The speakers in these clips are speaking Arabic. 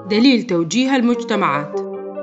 دليل توجيه المجتمعات.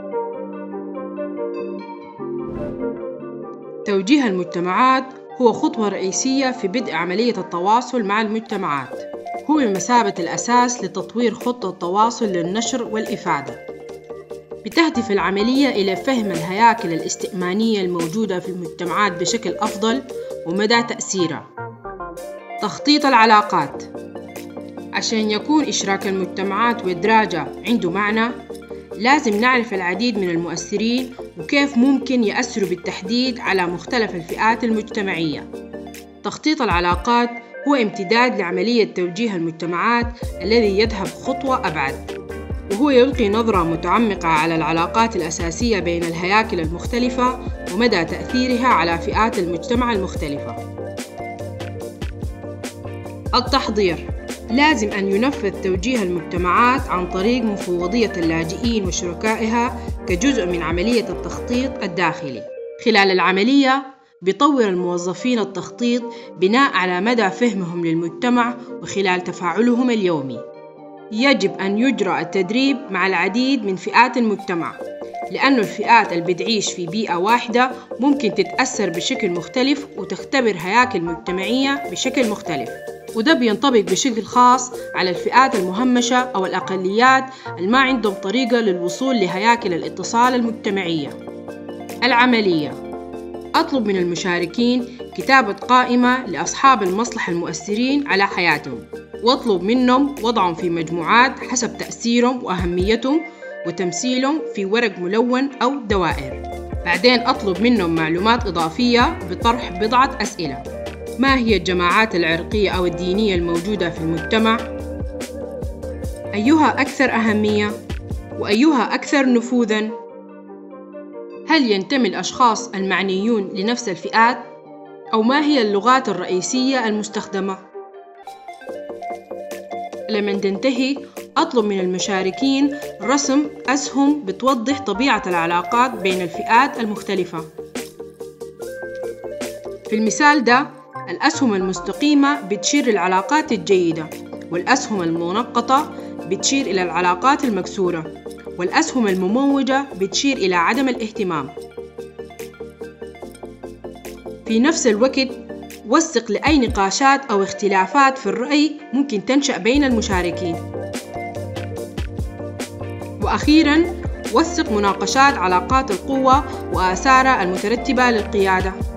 توجيه المجتمعات هو خطوة رئيسية في بدء عملية التواصل مع المجتمعات. هو بمثابة الأساس لتطوير خطة تواصل للنشر والإفادة. بتهدف العملية إلى فهم الهياكل الاستئمانية الموجودة في المجتمعات بشكل أفضل ومدى تأثيرها. تخطيط العلاقات. عشان يكون إشراك المجتمعات وإدراجها عنده معنى، لازم نعرف العديد من المؤثرين وكيف ممكن يأثروا بالتحديد على مختلف الفئات المجتمعية. تخطيط العلاقات هو امتداد لعملية توجيه المجتمعات الذي يذهب خطوة أبعد، وهو يلقي نظرة متعمقة على العلاقات الأساسية بين الهياكل المختلفة ومدى تأثيرها على فئات المجتمع المختلفة. التحضير. لازم أن ينفذ توجيه المجتمعات عن طريق مفوضية اللاجئين وشركائها كجزء من عملية التخطيط الداخلي. خلال العملية بيطور الموظفين التخطيط بناء على مدى فهمهم للمجتمع وخلال تفاعلهم اليومي. يجب أن يجرى التدريب مع العديد من فئات المجتمع، لأن الفئات اللي بتعيش في بيئة واحدة ممكن تتأثر بشكل مختلف وتختبر هياكل مجتمعية بشكل مختلف، وده بينطبق بشكل خاص على الفئات المهمشة أو الأقليات اللي ما عندهم طريقة للوصول لهياكل الاتصال المجتمعية. العملية. أطلب من المشاركين كتابة قائمة لأصحاب المصلحة المؤثرين على حياتهم، واطلب منهم وضعهم في مجموعات حسب تأثيرهم وأهميتهم وتمثيلهم في ورق ملون أو دوائر. بعدين أطلب منهم معلومات إضافية بطرح بضعة أسئلة. ما هي الجماعات العرقية أو الدينية الموجودة في المجتمع؟ أيها أكثر أهمية؟ وأيها أكثر نفوذاً؟ هل ينتمي الأشخاص المعنيون لنفس الفئات؟ أو ما هي اللغات الرئيسية المستخدمة؟ لما تنتهي أطلب من المشاركين رسم أسهم بتوضح طبيعة العلاقات بين الفئات المختلفة. في المثال ده الأسهم المستقيمة بتشير للعلاقات الجيدة، والأسهم المنقطة بتشير إلى العلاقات المكسورة، والأسهم المموجة بتشير إلى عدم الاهتمام. في نفس الوقت وثق لأي نقاشات أو اختلافات في الرأي ممكن تنشأ بين المشاركين. وأخيراً وثق مناقشات علاقات القوة وآثارها المترتبة للقيادة.